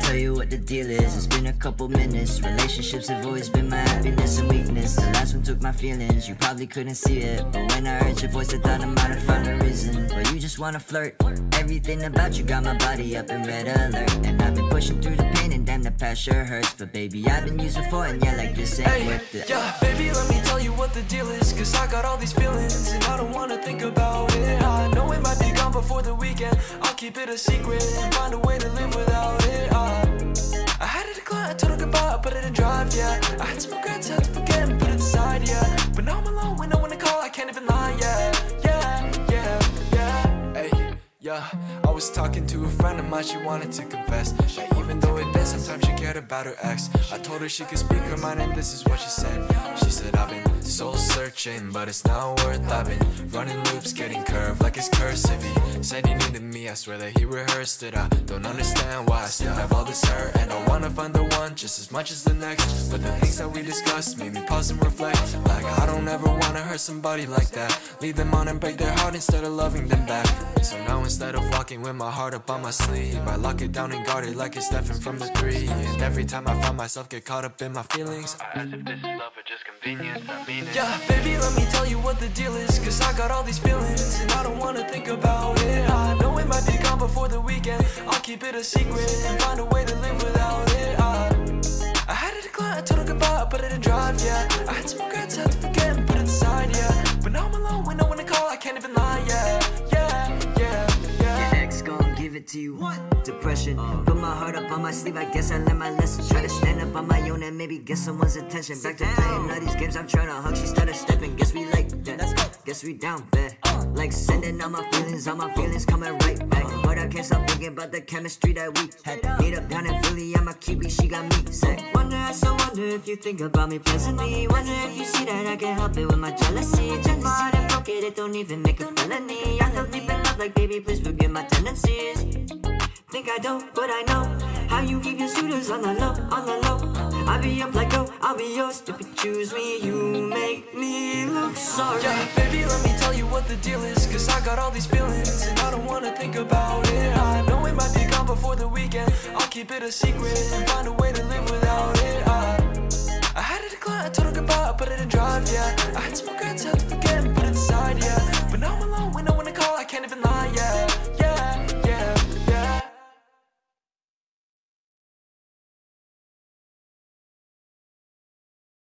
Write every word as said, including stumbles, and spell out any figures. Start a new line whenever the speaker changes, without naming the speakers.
tell you what the deal is. It's been a couple minutes. Relationships have always been my happiness and weakness. The last one took my feelings, you probably couldn't see it. But when I heard your voice, I thought I might have found a reason. But you just wanna flirt. Everything about you got my body up in red alert. And I've been pushing through the pain, and damn, the past sure hurts. But baby, I've been used before, and yeah, like this ain't
hey,
worth it.
Yeah, baby, let me tell you what the deal is. Cause I got all these feelings, and I don't wanna think about it. I know it might be gone before the weekend. I'll keep it a secret and find a way to live without it. uh, I had to decline, I told her goodbye, but I didn't drive, yeah. I had some regrets, had to forget and put it aside, yeah. But now I'm alone when no one to call, I can't even lie, yeah. Yeah, yeah, yeah. Hey, yeah, I was talking to a friend of mine, she wanted to confess that even though it been sometimes she cared about her ex. I told her she could speak her mind, and this is what she said. She said, I've been soul searching, but it's not worth. I've been running loops, getting curved like it's cursive. He said he needed me, I swear that he rehearsed it. I don't understand why I still have all this hurt, and I wanna find the one just as much as the next. But the things that we discussed made me pause and reflect. Like I don't ever wanna hurt somebody like that, leave them on and break their heart instead of loving them back. So now instead of walking with my heart up on my sleeve, I lock it down and guard it like it's Stephen from the three. And every time I find myself get caught up in my feelings, as if this is love or just convenience, I mean it. Yeah, baby, let me tell you what the deal is. Cause I got all these feelings, and I don't wanna think about it. I know it might be gone before the weekend. I'll keep it a secret and find a way to live without it. uh, I had to decline, I told her goodbye, but I didn't drive, yeah. I had some regrets, had to forget and put it aside, yeah. But now I'm alone when no one to call, I can't even lie, yeah. Yeah, yeah, yeah.
Your ex gon' give it to you. What? Depression. Uh. Put my heart up on my sleeve, I guess I learned my lesson. Try to stand up on my own and maybe get someone's attention. Back to playing all these games, I'm trying to hug, she started stepping. Guess we like that. Let's go. Guess we down bad. Uh. Like sending all my feelings, all my feelings coming right back. Uh. But I can't stop thinking about the chemistry that we had. Meet up down in Philly, I'm a Kiwi, she got me sick. Wonder, I so wonder if you think about me pleasantly. Wonder if you see that I can help it with my jealousy. Check my heart and broke it, it don't even make a felony. I feel deep in love, like baby, please forgive my tendencies. Think I don't, but I know how you keep your suitors on the low, on the low. I'll be up like go, I'll be yours. If you choose me, you make me look sorry.
Yeah, baby, let me tell you what the deal is. Cause I got all these feelings, and I don't wanna think about it. I know it might be gone before the weekend. I'll keep it a secret and find a way to live without it. uh, I had to decline, I told her goodbye, but I didn't drive, yeah. I had some regrets, had to forget and put